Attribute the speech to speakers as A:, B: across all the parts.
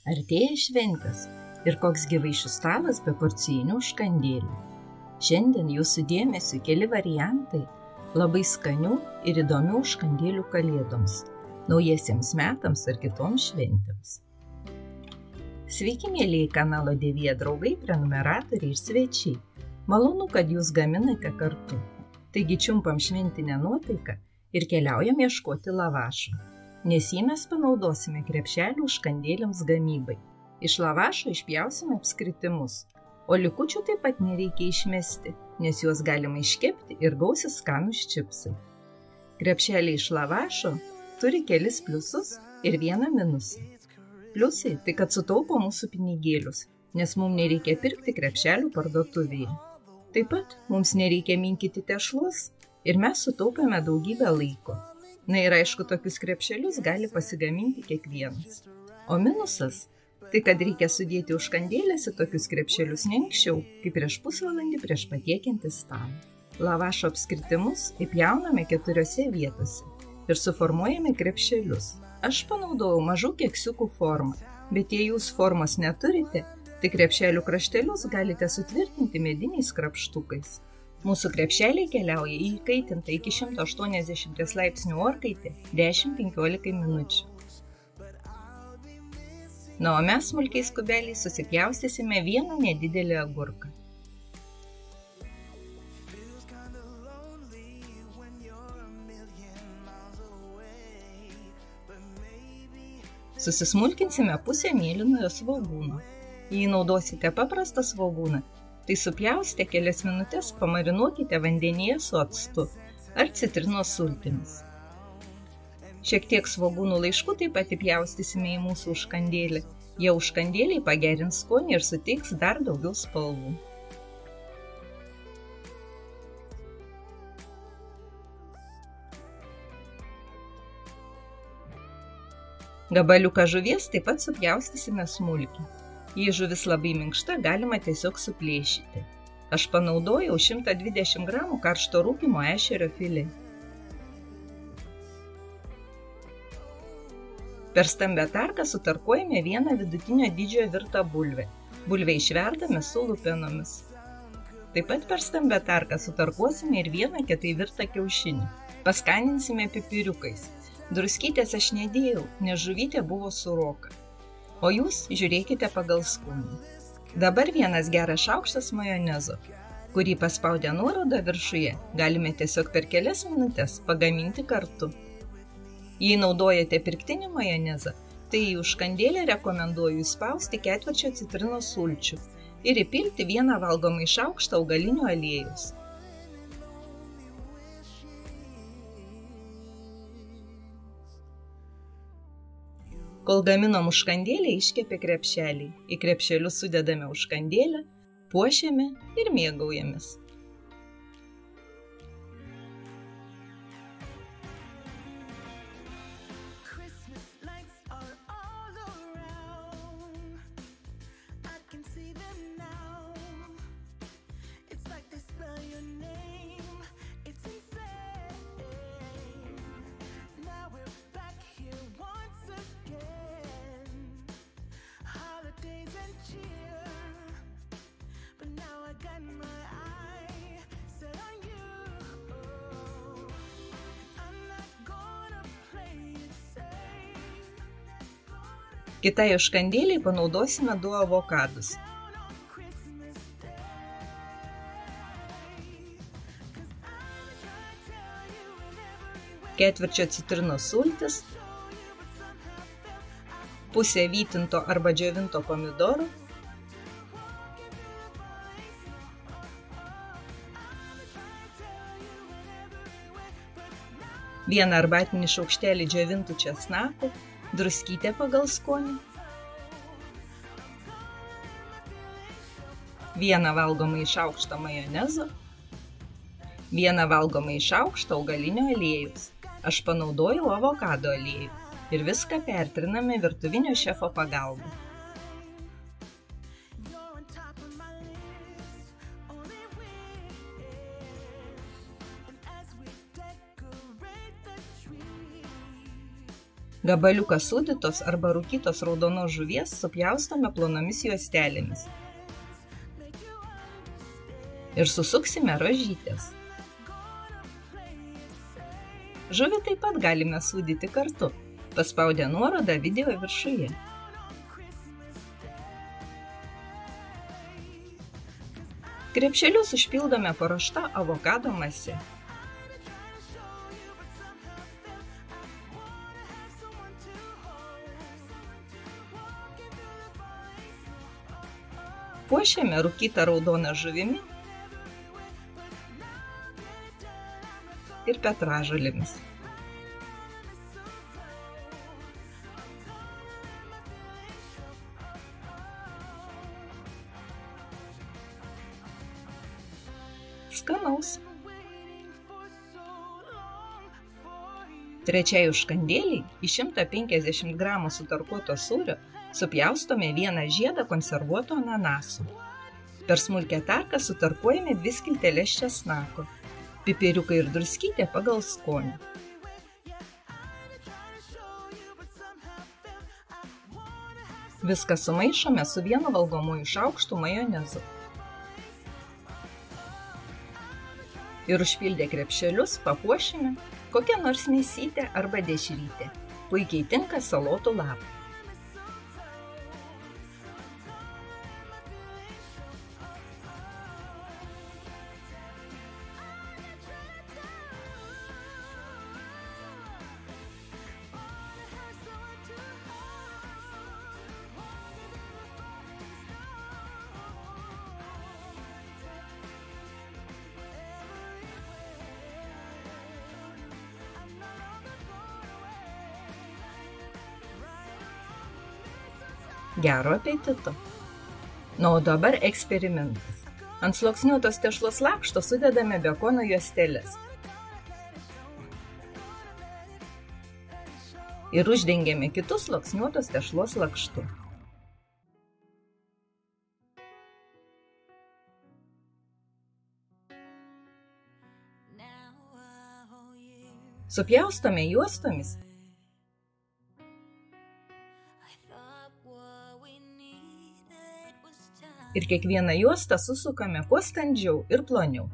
A: Artėja šventės ir koks gyvaišių stalas be porcijinių užkandėlių. Šiandien jūsų dėmesiu keli variantai labai skanių ir įdomių užkandėlių kalėdoms, naujiesiems metams ar kitoms šventėms. Sveiki, mėlyje kanalo Devija draugai, prenumeratoriai ir svečiai. Malonu, kad jūs gaminate kartu. Taigi čiumpam šventinę nuotaiką ir keliaujam ieškoti lavašo, nes jį mes panaudosime krepšelių užkandėliams gamybai. Iš lavašo išpjausime apskritimus, o likučių taip pat nereikia išmesti, nes juos galima iškepti ir gausis skanūs čipsai. Krepšeliai iš lavašo turi kelis pliusus ir vieną minusą. Pliusai tai, kad sutaupo mūsų pinigėlius, nes mums nereikia pirkti krepšelių parduotuvėje. Taip pat mums nereikia minkyti tešlos ir mes sutaupėme daugybę laiko. Na ir aišku, tokius krepšelius gali pasigaminti kiekvienas. O minusas tai, kad reikia sudėti užkandėlės į tokius krepšelius ne anksčiau, kaip prieš pusvalandį prieš patiekiant į stalą. Lavašo apskritimus įpjauname 4 vietose ir suformuojame krepšelius. Aš panaudojau mažų keksiukų formą, bet jei jūs formos neturite, tai krepšelių kraštelius galite sutvirtinti mediniais krapštukais. Mūsų krepšeliai keliauja į įkaitintą iki 180 laipsnių orkaitę 10-15 minučių. Na, o mes smulkiais kubeliais susipjaustysime vieną nedidelį agurką. Susismulkinsime pusę mėlynojo svogūno. Jei naudosite paprastą svogūną, tai supjaustę kelias minutės pamarinuokite vandenyje su actu ar citrinos sultimis. Šiek tiek svogūnų laiškų taip pat įpjaustysime į mūsų užkandėlę. Jie užkandėliai pagerins skonį ir suteiks dar daugiau spalvų. Gabaliuką žuvies taip pat supjaustysime smulkiai. Jei žuvis labai minkšta, galima tiesiog suplėšyti. Aš panaudojau 120 gramų karšto rūkymo ešerio filė. Per stambę tarką sutarkuojame vieną vidutinio dydžio virtą bulvę. Bulvę išverdame su lupenomis. Taip pat per stambę tarką sutarkuosime ir vieną kietai virtą kiaušinį. Paskaninsime pipiriukais. Druskytės aš nedėjau, nes žuvytė buvo suroka. O jūs žiūrėkite pagal skonį. Dabar vienas geras šaukštas majonezo, kurį paspaudę nuorodą viršuje galime tiesiog per kelias minutės pagaminti kartu. Jei naudojate pirktinį majonezą, tai į užkandėlę rekomenduoju įspausti 1/4 citrinos sulčių ir įpilti 1 valgomąjį šaukštą augalinio aliejaus. Kol gaminom užkandėlę, iškepė krepšeliai. Į krepšelius sudedame užkandėlę, puošiame ir mėgaujamės. Kitai užkandėliai panaudosime 2 avokadus. Ketvirčio citrinos sultis, pusė vytinto arba džiovinto pomidoro, vieną arbatinį šaukštelį džiovintų česnakų, druskytę pagal skonį, 1 valgomąjį šaukštą majonezo, 1 valgomąjį šaukštą augalinio aliejaus. Aš panaudojau avokado aliejų ir viską pertriname virtuvinio šefo pagalba. Gabaliuką sūdytos arba rūkytos raudonos žuvies supjaustome plonomis juostelėmis. Ir susuksime rožytės. Žuvį taip pat galime sūdyti kartu, paspaudę nuorodą video viršuje. Krepšelius užpildome paruošta avokado mase. Puošiame rūkytą raudoną žuvimi ir petražolėmis. Skanaus. Trečiai užkandėliai į 150 g sutarkuoto sūrio supjaustome vieną žiedą konservuoto ananaso. Per smulkią tarką sutarkuojame 2 skilteles česnako, pipiriuką ir druskytę pagal skonį. Viską sumaišome su 1 valgomuoju šaukštu majonezu. Ir užpildę krepšelius papuošime kokią nors mėsytę arba dešrytę. Puikiai tinka salotų lapai. Gero apetito. Na, o dabar eksperimentas. Ant sluoksniuotos tešlos lakšto sudedame bekono juosteles. Ir uždengiame kitus sluoksniuotos tešlos lakštu. Supjaustome juostomis ir kiekvieną juostą susukame kuo standžiau ir ploniau.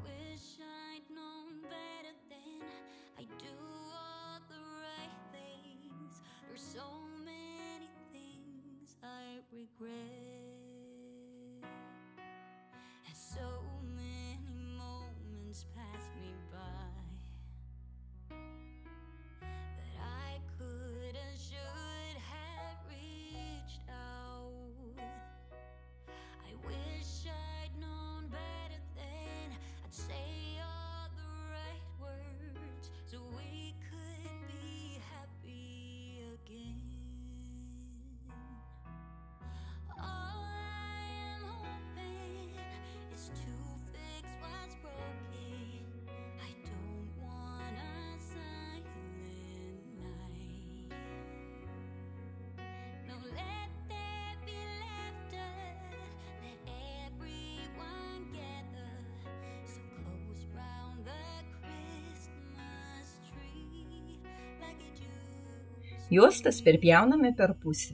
A: Juostas perpjauname per pusę.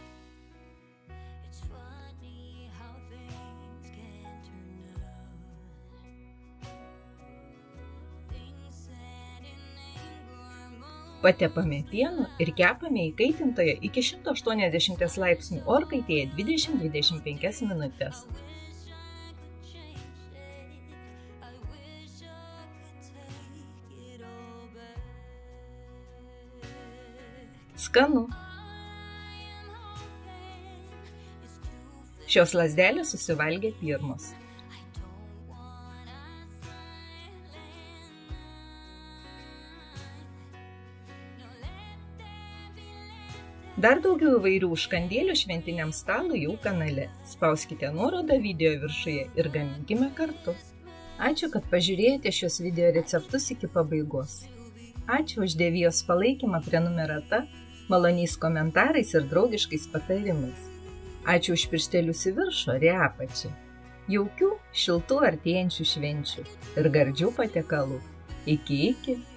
A: Patepame pienu ir kepame įkaitintoje iki 180 laipsnių orkaitėje 20–25 minutės. Skanu. Šios lazdelės susivalgė pirmos. Dar daugiau įvairių užkandėlių šventiniam stalui jau kanale. Spauskite nuorodą video viršuje ir gaminkime kartu. Ačiū, kad pažiūrėjote šios video receptus iki pabaigos. Ačiū už Dievijos palaikymą prenumerata, maloniais komentarais ir draugiškais patarimais. Ačiū už pirštelius į viršų ar į apačią. Jaukių, šiltų artėjančių švenčių ir gardžių patiekalų. Iki.